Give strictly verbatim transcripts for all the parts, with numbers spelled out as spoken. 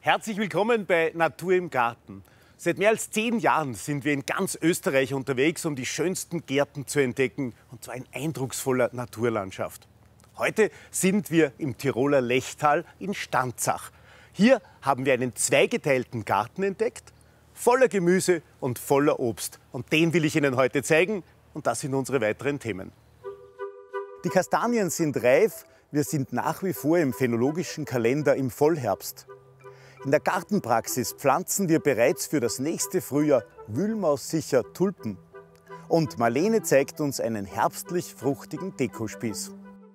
Herzlich willkommen bei Natur im Garten. Seit mehr als zehn Jahren sind wir in ganz Österreich unterwegs, um die schönsten Gärten zu entdecken, und zwar in eindrucksvoller Naturlandschaft. Heute sind wir im Tiroler Lechtal in Stanzach. Hier haben wir einen zweigeteilten Garten entdeckt, voller Gemüse und voller Obst. Und den will ich Ihnen heute zeigen, und das sind unsere weiteren Themen. Die Kastanien sind reif, wir sind nach wie vor im phänologischen Kalender im Vollherbst. In der Gartenpraxis pflanzen wir bereits für das nächste Frühjahr wühlmaussicher Tulpen. Und Marlene zeigt uns einen herbstlich fruchtigen Dekospieß.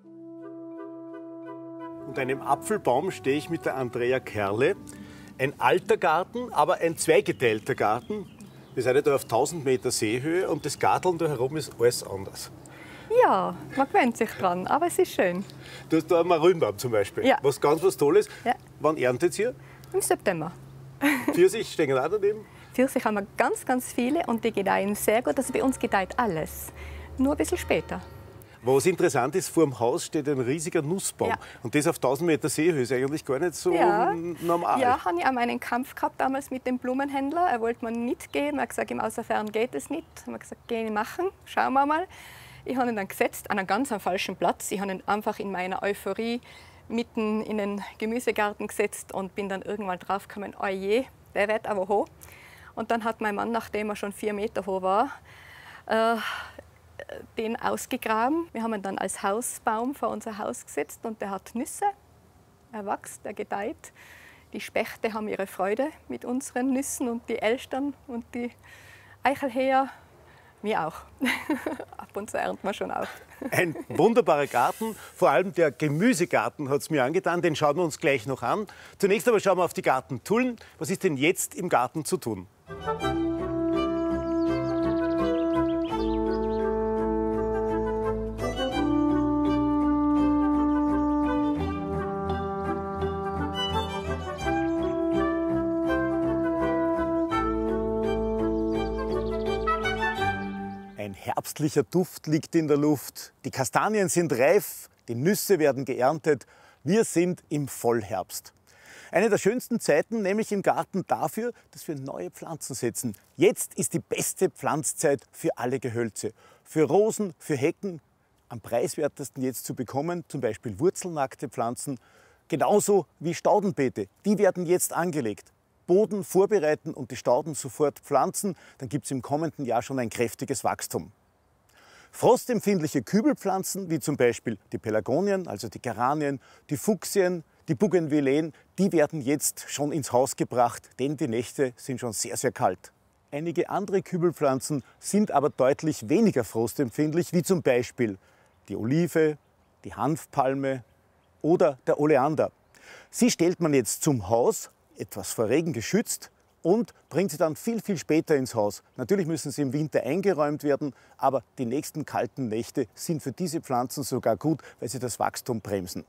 Unter einem Apfelbaum stehe ich mit der Andrea Kerle. Ein alter Garten, aber ein zweigeteilter Garten. Wir sind ja da auf tausend Meter Seehöhe und das Garteln da herum ist alles anders. Ja, man gewöhnt sich dran, aber es ist schön. Du hast da einen Marillenbaum zum Beispiel, Ja. was ganz was Tolles. Ja. Wann erntet ihr? Im September. Pfirsich stehen auch daneben. Pfirsich haben wir ganz, ganz viele und die gedeihen sehr gut. Also bei uns gedeiht alles, nur ein bisschen später. Was interessant ist, vor dem Haus steht ein riesiger Nussbaum. Ja. Und das auf tausend Meter Seehöhe ist eigentlich gar nicht so Ja. normal. Ja, habe ich auch meinen Kampf gehabt damals mit dem Blumenhändler. Er wollte mir nicht gehen. Er hat gesagt, im Außerfern geht es nicht. Ich habe gesagt, geh ich machen, schauen wir mal. Ich habe ihn dann gesetzt an einen ganz falschen Platz. Ich habe ihn einfach in meiner Euphorie mitten in den Gemüsegarten gesetzt und bin dann irgendwann draufgekommen, oh je, der wird aber hoch. Und dann hat mein Mann, nachdem er schon vier Meter hoch war, äh, den ausgegraben. Wir haben ihn dann als Hausbaum vor unser Haus gesetzt und der hat Nüsse. Er wächst, er gedeiht. Die Spechte haben ihre Freude mit unseren Nüssen und die Elstern und die Eichelhäher. Wir auch. Ab und zu ernten wir schon auch. Ein wunderbarer Garten, vor allem der Gemüsegarten hat es mir angetan, den schauen wir uns gleich noch an. Zunächst aber schauen wir auf die Gartentullen. Was ist denn jetzt im Garten zu tun? Ein herbstlicher Duft liegt in der Luft, die Kastanien sind reif, die Nüsse werden geerntet. Wir sind im Vollherbst. Eine der schönsten Zeiten, nämlich im Garten, dafür, dass wir neue Pflanzen setzen. Jetzt ist die beste Pflanzzeit für alle Gehölze. Für Rosen, für Hecken, am preiswertesten jetzt zu bekommen, zum Beispiel wurzelnackte Pflanzen, genauso wie Staudenbeete. Die werden jetzt angelegt. Boden vorbereiten und die Stauden sofort pflanzen, dann gibt es im kommenden Jahr schon ein kräftiges Wachstum. Frostempfindliche Kübelpflanzen, wie zum Beispiel die Pelargonien, also die Geranien, die Fuchsien, die Bougainvilleen, die werden jetzt schon ins Haus gebracht, denn die Nächte sind schon sehr, sehr kalt. Einige andere Kübelpflanzen sind aber deutlich weniger frostempfindlich, wie zum Beispiel die Olive, die Hanfpalme oder der Oleander. Sie stellt man jetzt zum Haus, etwas vor Regen geschützt, und bringt sie dann viel, viel später ins Haus. Natürlich müssen sie im Winter eingeräumt werden, aber die nächsten kalten Nächte sind für diese Pflanzen sogar gut, weil sie das Wachstum bremsen.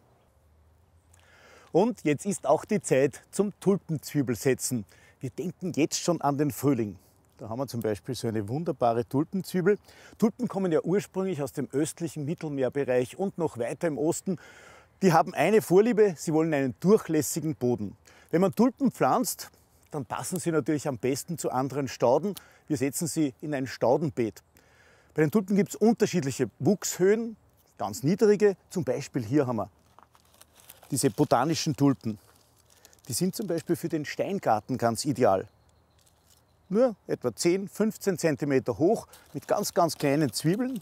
Und jetzt ist auch die Zeit zum Tulpenzwiebelsetzen. Wir denken jetzt schon an den Frühling. Da haben wir zum Beispiel so eine wunderbare Tulpenzwiebel. Tulpen kommen ja ursprünglich aus dem östlichen Mittelmeerbereich und noch weiter im Osten. Die haben eine Vorliebe, sie wollen einen durchlässigen Boden. Wenn man Tulpen pflanzt, dann passen sie natürlich am besten zu anderen Stauden. Wir setzen sie in ein Staudenbeet. Bei den Tulpen gibt es unterschiedliche Wuchshöhen, ganz niedrige. Zum Beispiel hier haben wir diese botanischen Tulpen. Die sind zum Beispiel für den Steingarten ganz ideal. Nur etwa zehn, fünfzehn Zentimeter hoch mit ganz, ganz kleinen Zwiebeln.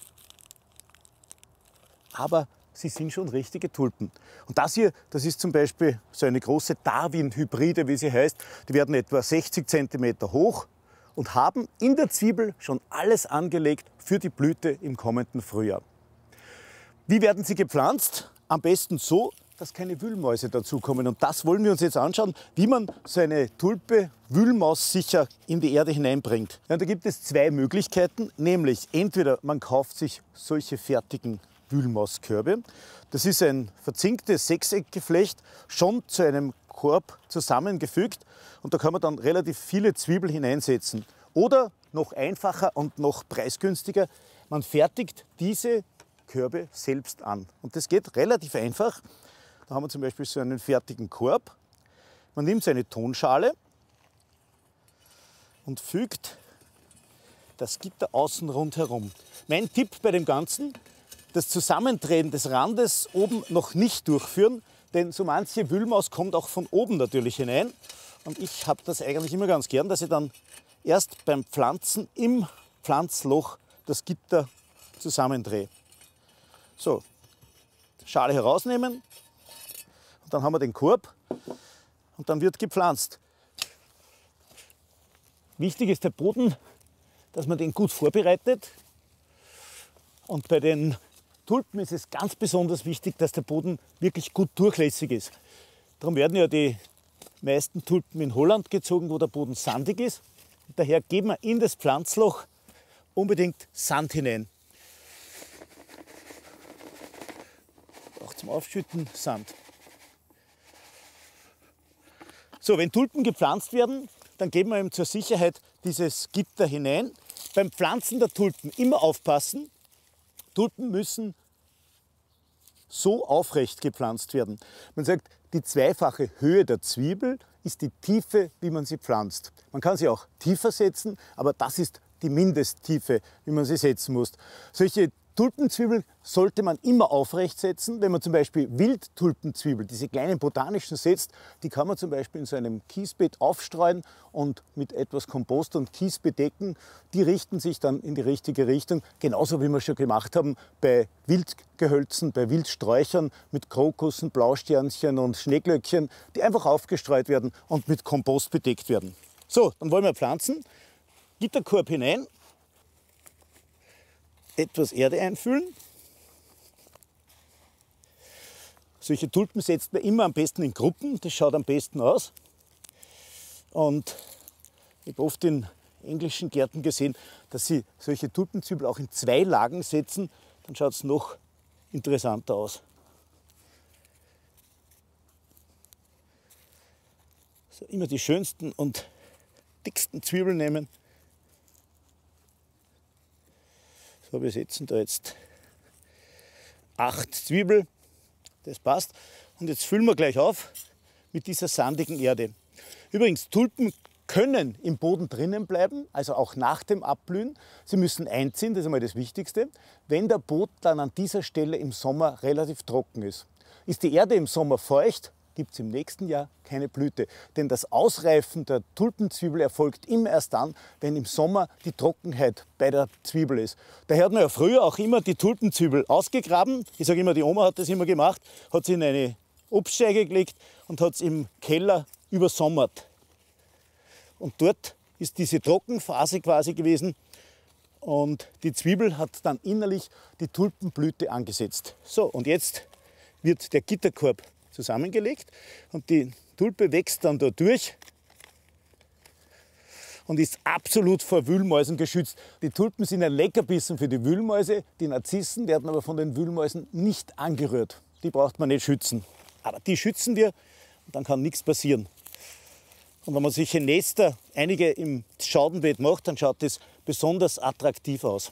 Aber sie sind schon richtige Tulpen. Und das hier, das ist zum Beispiel so eine große Darwin-Hybride, wie sie heißt. Die werden etwa sechzig Zentimeter hoch und haben in der Zwiebel schon alles angelegt für die Blüte im kommenden Frühjahr. Wie werden sie gepflanzt? Am besten so, dass keine Wühlmäuse dazukommen. Und das wollen wir uns jetzt anschauen, wie man so eine Tulpe wühlmaussicher in die Erde hineinbringt. Ja, da gibt es zwei Möglichkeiten, nämlich entweder man kauft sich solche fertigen Wühlmauskörbe. Das ist ein verzinktes Sechseckgeflecht, schon zu einem Korb zusammengefügt, und da kann man dann relativ viele Zwiebeln hineinsetzen. Oder noch einfacher und noch preisgünstiger, man fertigt diese Körbe selbst an. Und das geht relativ einfach. Da haben wir zum Beispiel so einen fertigen Korb. Man nimmt seine Tonschale und fügt das Gitter außen rundherum. Mein Tipp bei dem Ganzen, das Zusammendrehen des Randes oben noch nicht durchführen, denn so manche Wühlmaus kommt auch von oben natürlich hinein. Und ich habe das eigentlich immer ganz gern, dass ich dann erst beim Pflanzen im Pflanzloch das Gitter zusammendrehe. So, Schale herausnehmen und dann haben wir den Korb und dann wird gepflanzt. Wichtig ist der Boden, dass man den gut vorbereitet. Und bei den Tulpen ist es ganz besonders wichtig, dass der Boden wirklich gut durchlässig ist. Darum werden ja die meisten Tulpen in Holland gezogen, wo der Boden sandig ist. Und daher geben wir in das Pflanzloch unbedingt Sand hinein. Auch zum Aufschütten Sand. So, wenn Tulpen gepflanzt werden, dann geben wir ihm zur Sicherheit dieses Gitter hinein. Beim Pflanzen der Tulpen immer aufpassen. Tulpen müssen so aufrecht gepflanzt werden. Man sagt, die zweifache Höhe der Zwiebel ist die Tiefe, wie man sie pflanzt. Man kann sie auch tiefer setzen, aber das ist die Mindesttiefe, wie man sie setzen muss. Solche Tulpenzwiebeln sollte man immer aufrecht setzen. Wenn man zum Beispiel Wildtulpenzwiebel, diese kleinen botanischen setzt, die kann man zum Beispiel in so einem Kiesbett aufstreuen und mit etwas Kompost und Kies bedecken. Die richten sich dann in die richtige Richtung, genauso wie wir schon gemacht haben bei Wildgehölzen, bei Wildsträuchern mit Krokussen, Blausternchen und Schneeglöckchen, die einfach aufgestreut werden und mit Kompost bedeckt werden. So, dann wollen wir pflanzen. Gitterkorb hinein. Etwas Erde einfüllen. Solche Tulpen setzt man immer am besten in Gruppen, das schaut am besten aus. Und ich habe oft in englischen Gärten gesehen, dass sie solche Tulpenzwiebel auch in zwei Lagen setzen, dann schaut es noch interessanter aus. So, immer die schönsten und dicksten Zwiebeln nehmen. So, wir setzen da jetzt acht Zwiebeln, das passt. Und jetzt füllen wir gleich auf mit dieser sandigen Erde. Übrigens, Tulpen können im Boden drinnen bleiben, also auch nach dem Abblühen. Sie müssen einziehen, das ist einmal das Wichtigste, wenn der Boden dann an dieser Stelle im Sommer relativ trocken ist. Ist die Erde im Sommer feucht, gibt es im nächsten Jahr keine Blüte. Denn das Ausreifen der Tulpenzwiebel erfolgt immer erst dann, wenn im Sommer die Trockenheit bei der Zwiebel ist. Daher hat man ja früher auch immer die Tulpenzwiebel ausgegraben. Ich sage immer, die Oma hat das immer gemacht, hat sie in eine Obststeige gelegt und hat es im Keller übersommert. Und dort ist diese Trockenphase quasi gewesen und die Zwiebel hat dann innerlich die Tulpenblüte angesetzt. So, und jetzt wird der Gitterkorb zusammengelegt und die Tulpe wächst dann da durch und ist absolut vor Wühlmäusen geschützt. Die Tulpen sind ein Leckerbissen für die Wühlmäuse, die Narzissen werden aber von den Wühlmäusen nicht angerührt. Die braucht man nicht schützen. Aber die schützen wir und dann kann nichts passieren. Und wenn man solche Nester, einige im Schaudenbeet macht, dann schaut das besonders attraktiv aus.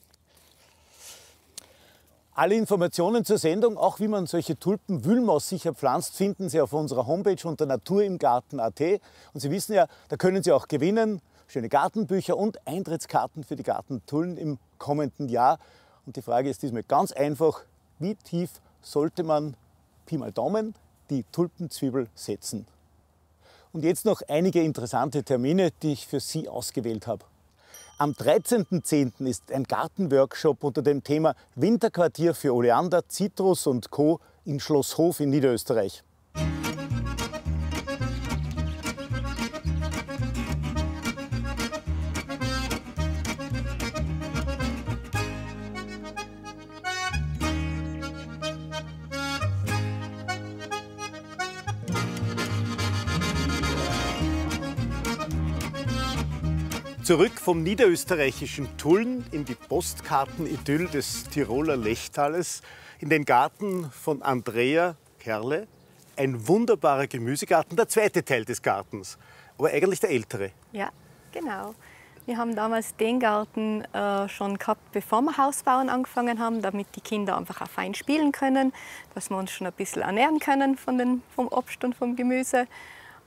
Alle Informationen zur Sendung, auch wie man solche Tulpen wühlmaussicher pflanzt, finden Sie auf unserer Homepage unter naturimgarten punkt at. Und Sie wissen ja, da können Sie auch gewinnen, schöne Gartenbücher und Eintrittskarten für die Gartentouren im kommenden Jahr. Und die Frage ist diesmal ganz einfach, wie tief sollte man, Pi mal Daumen, die Tulpenzwiebel setzen? Und jetzt noch einige interessante Termine, die ich für Sie ausgewählt habe. Am dreizehnten zehnten ist ein Gartenworkshop unter dem Thema Winterquartier für Oleander, Zitrus und Co. in Schloss Hof in Niederösterreich. Zurück vom niederösterreichischen Tulln in die Postkartenidyll des Tiroler Lechtaler, in den Garten von Andrea Kerle. Ein wunderbarer Gemüsegarten, der zweite Teil des Gartens, aber eigentlich der ältere. Ja, genau. Wir haben damals den Garten äh, schon gehabt, bevor wir Hausbauen angefangen haben, damit die Kinder einfach auch fein spielen können, dass wir uns schon ein bisschen ernähren können von den, vom Obst und vom Gemüse.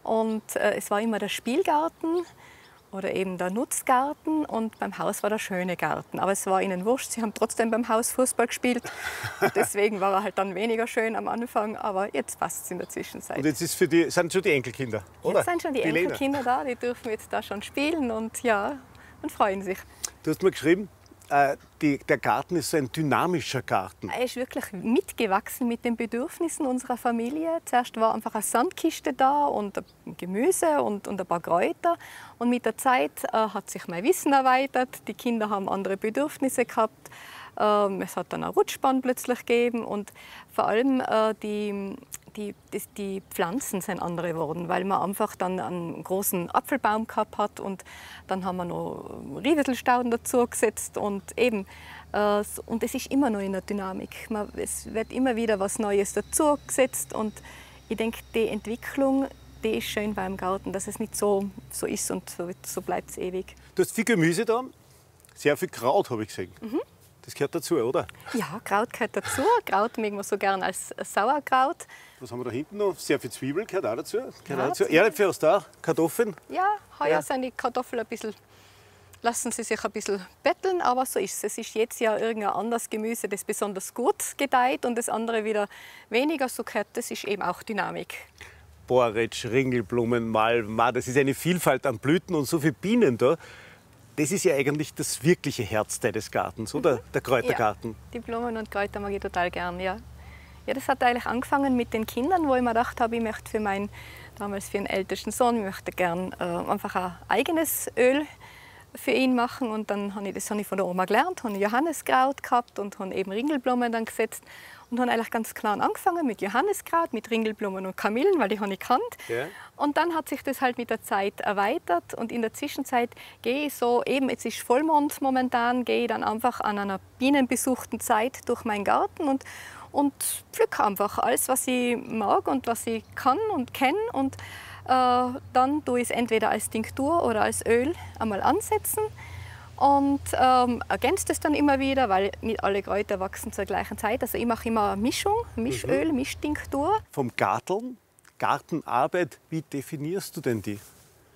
Und äh, es war immer der Spielgarten oder eben der Nutzgarten und beim Haus war der schöne Garten. Aber es war ihnen wurscht, sie haben trotzdem beim Haus Fußball gespielt. Deswegen war er halt dann weniger schön am Anfang, aber jetzt passt es in der Zwischenzeit. Und jetzt ist für die, sind schon die Enkelkinder, oder? Jetzt sind schon die, die Enkelkinder da, die dürfen jetzt da schon spielen und ja, und freuen sich. Du hast mir geschrieben, äh, die, der Garten ist so ein dynamischer Garten. Er ist wirklich mitgewachsen mit den Bedürfnissen unserer Familie. Zuerst war einfach eine Sandkiste da und Gemüse und, und ein paar Kräuter. Und mit der Zeit äh, hat sich mein Wissen erweitert. Die Kinder haben andere Bedürfnisse gehabt. Ähm, es hat dann eine Rutschbahn plötzlich gegeben und vor allem äh, die, die, die, die Pflanzen sind andere geworden, weil man einfach dann einen großen Apfelbaum gehabt hat und dann haben wir noch Riewettelstauden dazu gesetzt und eben äh, und es ist immer noch in der Dynamik. Man, es wird immer wieder was Neues dazu gesetzt und ich denke, die Entwicklung, die ist schön beim Garten, dass es nicht so, so ist und so, so bleibt es ewig. Du hast viel Gemüse da, sehr viel Kraut habe ich gesehen. Mhm. Das gehört dazu, oder? Ja, Kraut gehört dazu. Kraut mögen wir so gern als Sauerkraut. Was haben wir da hinten noch? Sehr viel Zwiebeln gehört auch dazu. Gehört ja, auch dazu. Erdäpfel hast du auch, Kartoffeln. Ja, heuer ja. sind die Kartoffeln ein bisschen, lassen sie sich ein bisschen betteln, aber so ist es. Es ist jetzt ja irgendein anderes Gemüse, das besonders gut gedeiht und das andere wieder weniger so gehört. Das ist eben auch Dynamik. Borretsch, Ringelblumen, Malven, das ist eine Vielfalt an Blüten und so viele Bienen da. Das ist ja eigentlich das wirkliche Herzteil des Gartens, oder? Mhm. Der Kräutergarten. Ja, die Blumen und Kräuter mag ich total gern, ja. Ja, das hat eigentlich angefangen mit den Kindern, wo ich mir gedacht habe, ich möchte für meinen, damals für den ältesten Sohn, ich möchte gern äh, einfach ein eigenes Öl für ihn machen. Und dann habe ich das habe ich von der Oma gelernt, habe Johanniskraut gehabt und habe eben Ringelblumen dann gesetzt. Und habe eigentlich ganz klein angefangen mit Johanniskraut, mit Ringelblumen und Kamillen, weil die habe ich gekannt. Ja. Und dann hat sich das halt mit der Zeit erweitert. Und in der Zwischenzeit gehe ich so, eben jetzt ist Vollmond momentan, gehe ich dann einfach an einer bienenbesuchten Zeit durch meinen Garten und, und pflücke einfach alles, was ich mag und was ich kann und kenne. Und äh, dann tue ich es entweder als Tinktur oder als Öl einmal ansetzen. Und ähm, ergänzt es dann immer wieder, weil nicht alle Kräuter wachsen zur gleichen Zeit. Also ich mache immer eine Mischung, Mischöl, mhm. Mischtinktur. Vom Garteln, Gartenarbeit, wie definierst du denn die?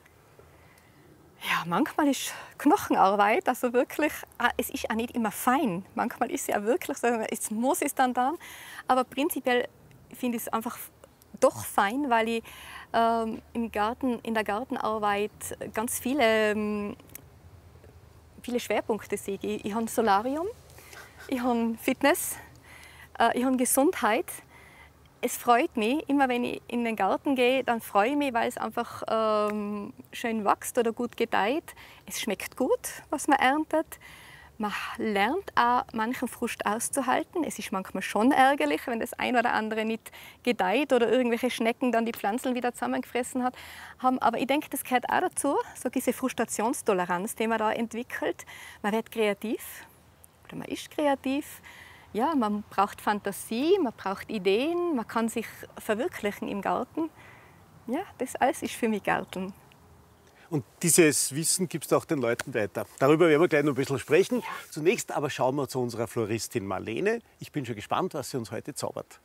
Ja, manchmal ist Knochenarbeit, also wirklich, es ist auch nicht immer fein. Manchmal ist es ja wirklich so, jetzt muss es dann dann. Aber prinzipiell finde ich es einfach doch fein, weil ich ähm, im Garten, in der Gartenarbeit ganz viele ähm, viele Schwerpunkte sehe ich. Ich habe Solarium, ich habe Fitness, äh, ich habe Gesundheit. Es freut mich, immer wenn ich in den Garten gehe, dann freue ich mich, weil es einfach ähm, schön wächst oder gut gedeiht. Es schmeckt gut, was man erntet. Man lernt auch, manchen Frust auszuhalten. Es ist manchmal schon ärgerlich, wenn das ein oder andere nicht gedeiht oder irgendwelche Schnecken dann die Pflanzen wieder zusammengefressen hat, haben. Aber ich denke, das gehört auch dazu, so diese Frustrationstoleranz, die man da entwickelt. Man wird kreativ oder man ist kreativ. Ja, man braucht Fantasie, man braucht Ideen, man kann sich verwirklichen im Garten. Ja, das alles ist für mich Garten. Und dieses Wissen gibst du auch den Leuten weiter. Darüber werden wir gleich noch ein bisschen sprechen. Ja. Zunächst aber schauen wir zu unserer Floristin Marlene. Ich bin schon gespannt, was sie uns heute zaubert.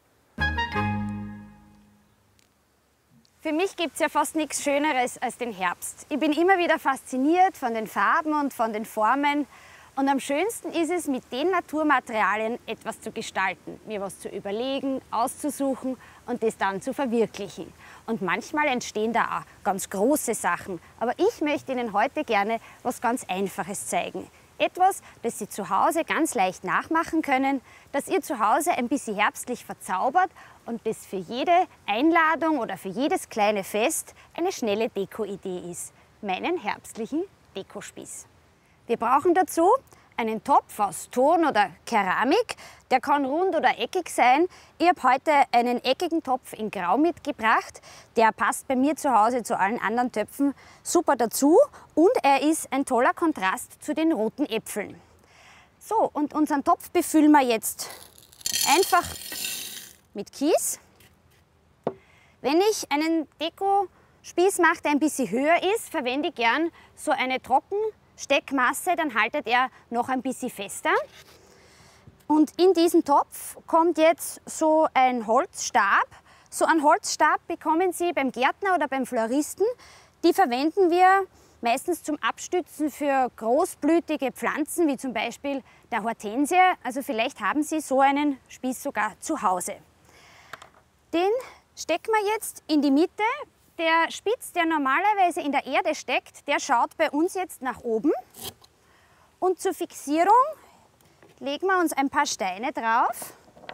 Für mich gibt es ja fast nichts Schöneres als den Herbst. Ich bin immer wieder fasziniert von den Farben und von den Formen. Und am schönsten ist es, mit den Naturmaterialien etwas zu gestalten, mir was zu überlegen, auszusuchen und das dann zu verwirklichen. Und manchmal entstehen da auch ganz große Sachen. Aber ich möchte Ihnen heute gerne was ganz Einfaches zeigen. Etwas, das Sie zu Hause ganz leicht nachmachen können, das ihr zu Hause ein bisschen herbstlich verzaubert und das für jede Einladung oder für jedes kleine Fest eine schnelle Deko-Idee ist. Meinen herbstlichen Dekospieß. Wir brauchen dazu einen Topf aus Ton oder Keramik. Der kann rund oder eckig sein. Ich habe heute einen eckigen Topf in Grau mitgebracht. Der passt bei mir zu Hause zu allen anderen Töpfen super dazu. Und er ist ein toller Kontrast zu den roten Äpfeln. So, und unseren Topf befüllen wir jetzt einfach mit Kies. Wenn ich einen Dekospieß mache, der ein bisschen höher ist, verwende ich gern so eine trocken Steckmasse, dann haltet er noch ein bisschen fester. Und in diesen Topf kommt jetzt so ein Holzstab, So einen Holzstab bekommen Sie beim Gärtner oder beim Floristen. Die verwenden wir meistens zum Abstützen für großblütige Pflanzen, wie zum Beispiel der Hortensie. Also vielleicht haben Sie so einen Spieß sogar zu Hause. Den stecken wir jetzt in die Mitte. Der Spitz, der normalerweise in der Erde steckt, der schaut bei uns jetzt nach oben. Und zur Fixierung legen wir uns ein paar Steine drauf.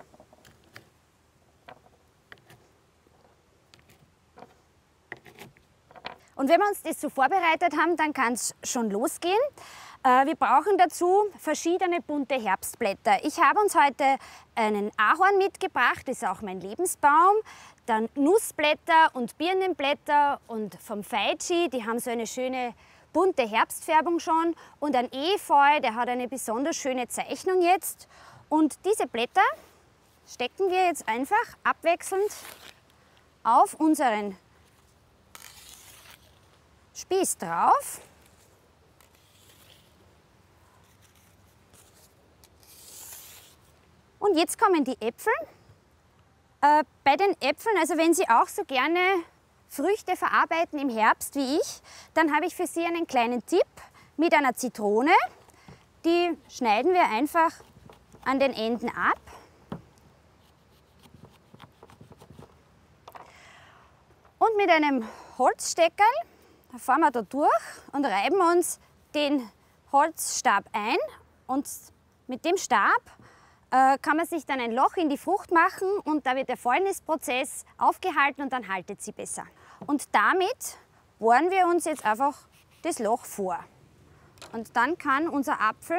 Und wenn wir uns das so vorbereitet haben, dann kann es schon losgehen. Äh, wir brauchen dazu verschiedene bunte Herbstblätter. Ich habe uns heute einen Ahorn mitgebracht, das ist auch mein Lebensbaum. Dann Nussblätter und Birnenblätter und vom Feitschi, die haben so eine schöne bunte Herbstfärbung schon. Und ein Efeu, der hat eine besonders schöne Zeichnung jetzt. Und diese Blätter stecken wir jetzt einfach abwechselnd auf unseren Spieß drauf. Und jetzt kommen die Äpfel. Äh, bei den Äpfeln, also wenn Sie auch so gerne Früchte verarbeiten im Herbst wie ich, dann habe ich für Sie einen kleinen Tipp mit einer Zitrone. Die schneiden wir einfach an den Enden ab. Und mit einem Holzsteckerl fahren wir da durch und reiben uns den Holzstab ein. Und mit dem Stab äh, kann man sich dann ein Loch in die Frucht machen und da wird der Fäulnisprozess aufgehalten und dann haltet sie besser. Und damit bohren wir uns jetzt einfach das Loch vor. Und dann kann unser Apfel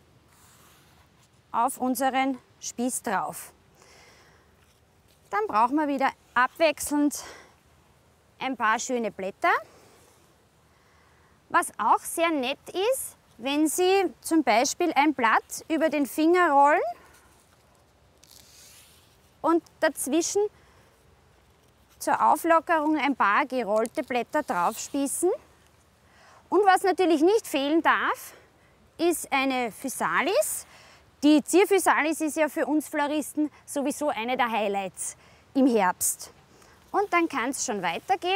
auf unseren Spieß drauf. Dann brauchen wir wieder abwechselnd ein paar schöne Blätter. Was auch sehr nett ist, wenn Sie zum Beispiel ein Blatt über den Finger rollen und dazwischen zur Auflockerung ein paar gerollte Blätter draufspießen. Und was natürlich nicht fehlen darf, ist eine Physalis. Die Zierphysalis ist ja für uns Floristen sowieso eine der Highlights im Herbst. Und dann kann es schon weitergehen.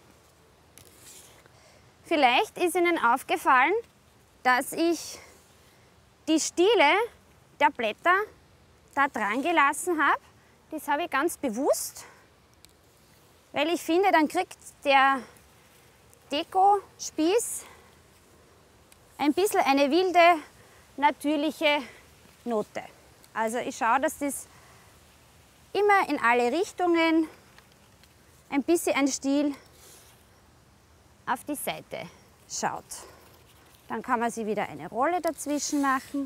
Vielleicht ist Ihnen aufgefallen, dass ich die Stiele der Blätter da dran gelassen habe. Das habe ich ganz bewusst, weil ich finde, dann kriegt der Deko-Spieß ein bisschen eine wilde, natürliche Note. Also ich schaue, dass das immer in alle Richtungen ein bisschen ein Stiel auf die Seite schaut. Dann kann man sie wieder eine Rolle dazwischen machen.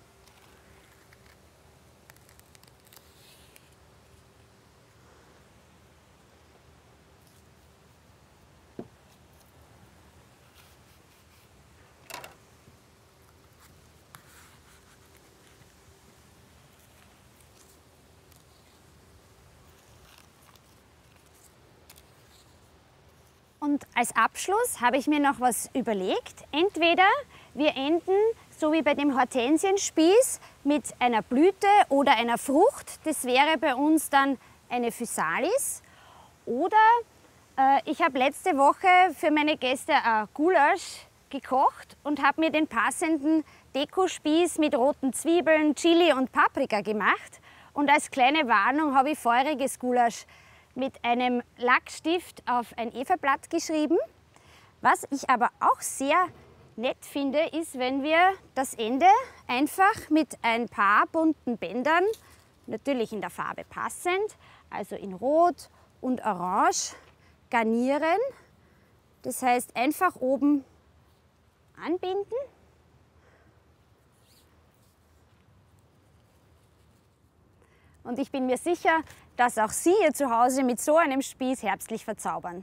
Und als Abschluss habe ich mir noch was überlegt. Entweder wir enden, so wie bei dem Hortensienspieß, mit einer Blüte oder einer Frucht. Das wäre bei uns dann eine Physalis. Oder äh, ich habe letzte Woche für meine Gäste ein Gulasch gekocht und habe mir den passenden Dekospieß mit roten Zwiebeln, Chili und Paprika gemacht. Und als kleine Warnung habe ich feuriges Gulasch mit einem Lackstift auf ein Efeublatt geschrieben. Was ich aber auch sehr nett finde, ist, wenn wir das Ende einfach mit ein paar bunten Bändern, natürlich in der Farbe passend, also in Rot und Orange, garnieren. Das heißt, einfach oben anbinden. Und ich bin mir sicher, dass auch Sie hier zu Hause mit so einem Spieß herbstlich verzaubern.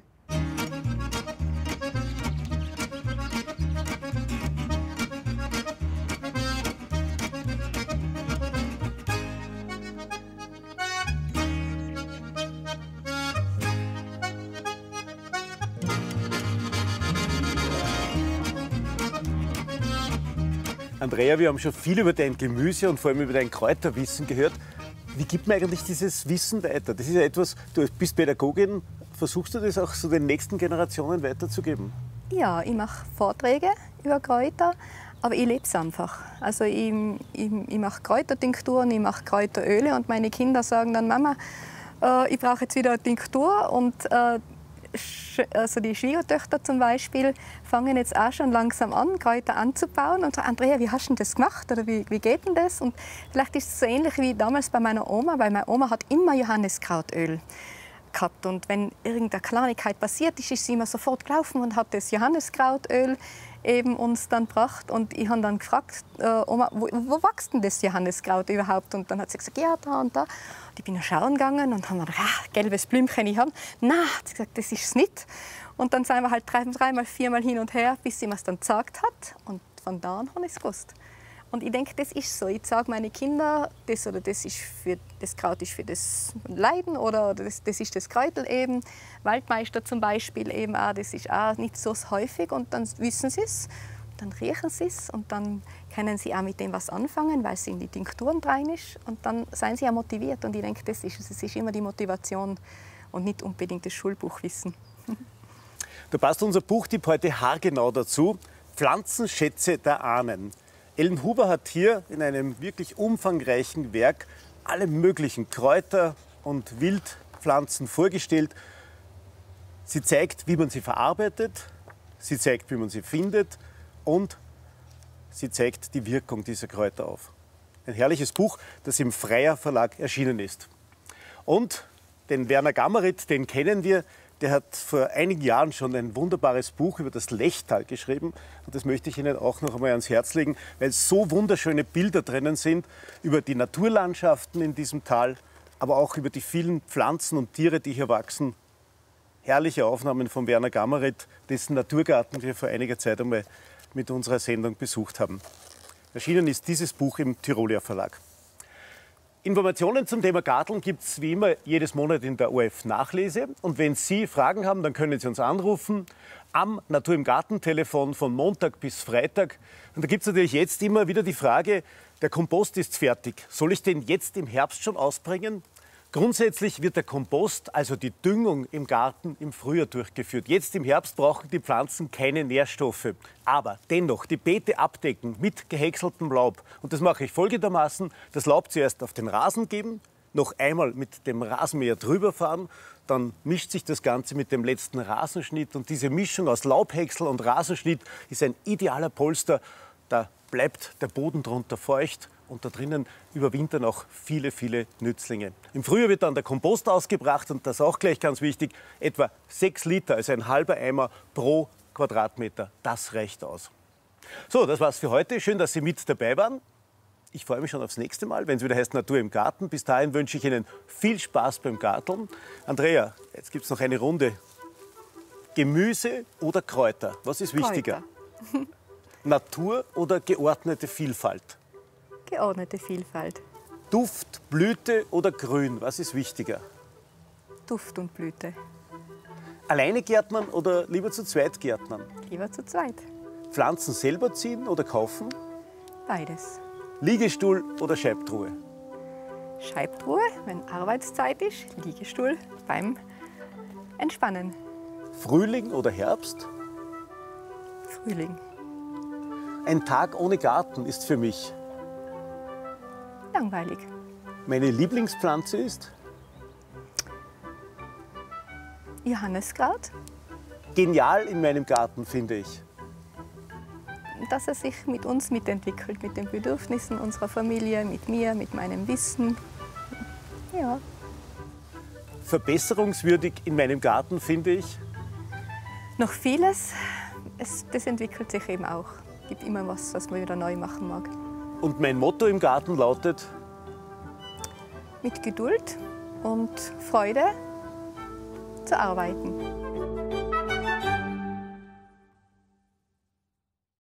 Andrea, wir haben schon viel über dein Gemüse und vor allem über dein Kräuterwissen gehört. Wie gibt man eigentlich dieses Wissen weiter? Das ist ja etwas, du bist Pädagogin, versuchst du das auch so den nächsten Generationen weiterzugeben? Ja, ich mache Vorträge über Kräuter, aber ich lebe es einfach. Also ich, ich, ich mache Kräutertinkturen, ich mache Kräuteröle und meine Kinder sagen dann, Mama, äh, ich brauche jetzt wieder eine Tinktur und äh, also die Schwiegertöchter zum Beispiel fangen jetzt auch schon langsam an, Kräuter anzubauen und sagen, Andrea, wie hast du das gemacht oder wie, wie geht denn das? Und vielleicht ist es so ähnlich wie damals bei meiner Oma, weil meine Oma hat immer Johanniskrautöl gehabt und wenn irgendeine Kleinigkeit passiert ist, ist sie immer sofort gelaufen und hat das Johanniskrautöl eben uns dann gebracht und ich habe dann gefragt, äh, Oma, wo, wo wächst denn das Johanniskraut überhaupt? Und dann hat sie gesagt, ja, da und da. Und ich bin schauen gegangen und habe gedacht, ah, gelbes Blümchen, ich habe. Nein, hat sie gesagt, das ist es nicht. Und dann sind wir halt drei, dreimal, viermal hin und her, bis sie mir es dann gesagt hat. Und von da an habe ich es gewusst. Und ich denke, das ist so. Ich sage meine Kinder, das oder das ist für das Kraut ist für das Leiden oder das, das ist das Kräutel eben. Waldmeister zum Beispiel eben auch, das ist auch nicht so häufig und dann wissen sie es, dann riechen sie es und dann können sie auch mit dem was anfangen, weil es in die Tinkturen rein ist und dann seien sie auch motiviert und ich denke, das ist es. Es ist immer die Motivation und nicht unbedingt das Schulbuchwissen. Da passt unser Buchtipp heute haargenau dazu. Pflanzenschätze der Ahnen. Ellen Huber hat hier in einem wirklich umfangreichen Werk alle möglichen Kräuter und Wildpflanzen vorgestellt. Sie zeigt, wie man sie verarbeitet, sie zeigt, wie man sie findet und sie zeigt die Wirkung dieser Kräuter auf. Ein herrliches Buch, das im Freier Verlag erschienen ist. Und den Werner Gammerit, den kennen wir. Der hat vor einigen Jahren schon ein wunderbares Buch über das Lechtal geschrieben. Und das möchte ich Ihnen auch noch einmal ans Herz legen, weil so wunderschöne Bilder drinnen sind über die Naturlandschaften in diesem Tal, aber auch über die vielen Pflanzen und Tiere, die hier wachsen. Herrliche Aufnahmen von Werner Gammerit, dessen Naturgarten wir vor einiger Zeit einmal mit unserer Sendung besucht haben. Erschienen ist dieses Buch im Tyroler Verlag. Informationen zum Thema Garteln gibt es wie immer jedes Monat in der O R F-Nachlese. Und wenn Sie Fragen haben, dann können Sie uns anrufen am Natur im Garten-Telefon von Montag bis Freitag. Und da gibt es natürlich jetzt immer wieder die Frage, der Kompost ist fertig. Soll ich den jetzt im Herbst schon ausbringen? Grundsätzlich wird der Kompost, also die Düngung im Garten, im Frühjahr durchgeführt. Jetzt im Herbst brauchen die Pflanzen keine Nährstoffe. Aber dennoch die Beete abdecken mit gehäckseltem Laub. Und das mache ich folgendermaßen. Das Laub zuerst auf den Rasen geben, noch einmal mit dem Rasenmäher drüber fahren. Dann mischt sich das Ganze mit dem letzten Rasenschnitt. Und diese Mischung aus Laubhäcksel und Rasenschnitt ist ein idealer Polster. Da bleibt der Boden drunter feucht. Und da drinnen überwintern auch viele, viele Nützlinge. Im Frühjahr wird dann der Kompost ausgebracht und das ist auch gleich ganz wichtig. Etwa sechs Liter, also ein halber Eimer pro Quadratmeter. Das reicht aus. So, das war's für heute. Schön, dass Sie mit dabei waren. Ich freue mich schon aufs nächste Mal, wenn es wieder heißt Natur im Garten. Bis dahin wünsche ich Ihnen viel Spaß beim Garteln. Andrea, jetzt gibt es noch eine Runde. Gemüse oder Kräuter? Was ist wichtiger? Kräuter. Natur oder geordnete Vielfalt? Geordnete Vielfalt. Duft, Blüte oder Grün, was ist wichtiger? Duft und Blüte. Alleine gärtnern oder lieber zu zweit gärtnern? Lieber zu zweit. Pflanzen selber ziehen oder kaufen? Beides. Liegestuhl oder Scheibtruhe? Scheibtruhe, wenn Arbeitszeit ist. Liegestuhl beim Entspannen. Frühling oder Herbst? Frühling. Ein Tag ohne Garten ist für mich langweilig. Meine Lieblingspflanze ist? Johanniskraut. Genial in meinem Garten finde ich, dass er sich mit uns mitentwickelt, mit den Bedürfnissen unserer Familie, mit mir, mit meinem Wissen. Ja. Verbesserungswürdig in meinem Garten finde ich? Noch vieles. Es, das entwickelt sich eben auch. Es gibt immer was, was man wieder neu machen mag. Und mein Motto im Garten lautet? Mit Geduld und Freude zu arbeiten.